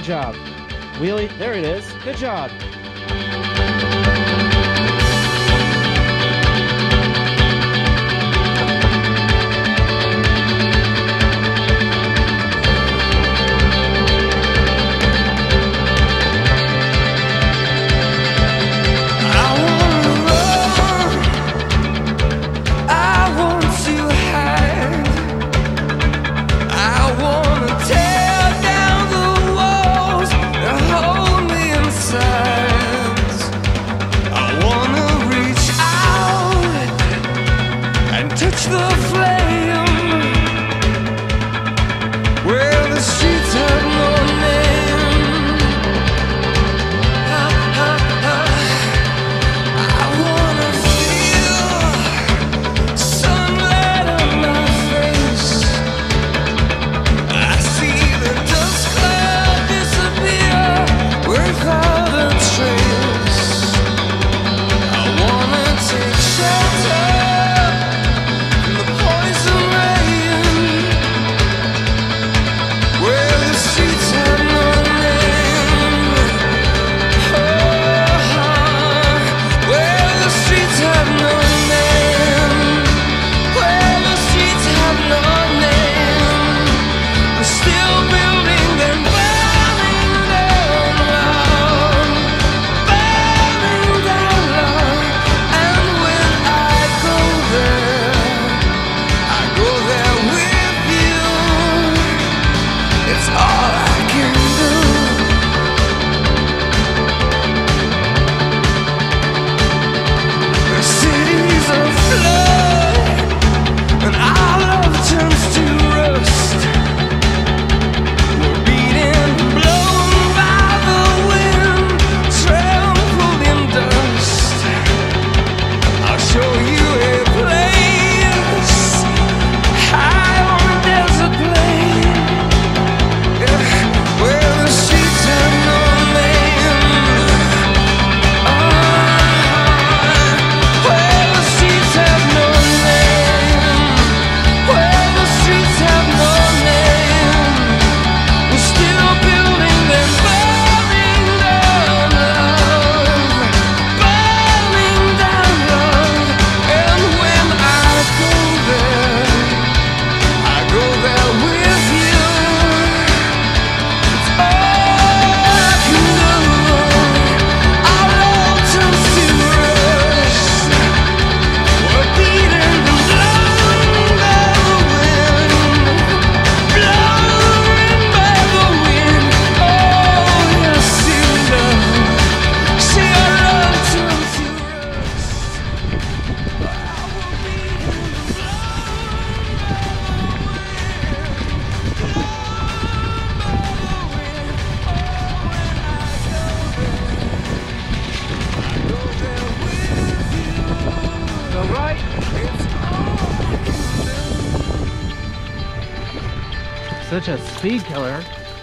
job. Wheelie, there it is. Good job. Such a speed killer.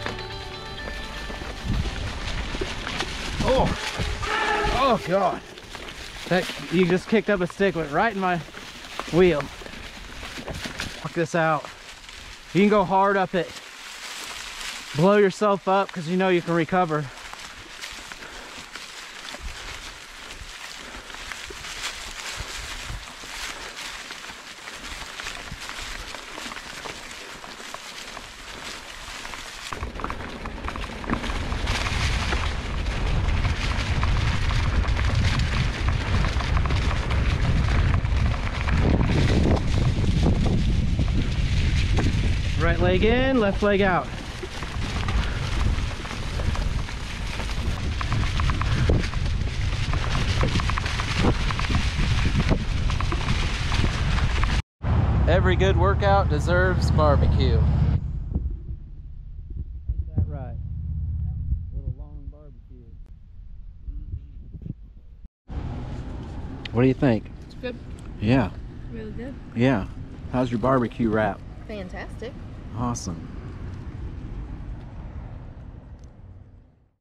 Oh God. That, you just kicked up a stick, went right in my wheel. Check this out. You can go hard up it. Blow yourself up because you know you can recover. Right leg in, left leg out. Every good workout deserves barbecue. Ain't that right? A little long barbecue. What do you think? It's good. Yeah. Really good. Yeah. How's your barbecue wrap? Fantastic. Awesome.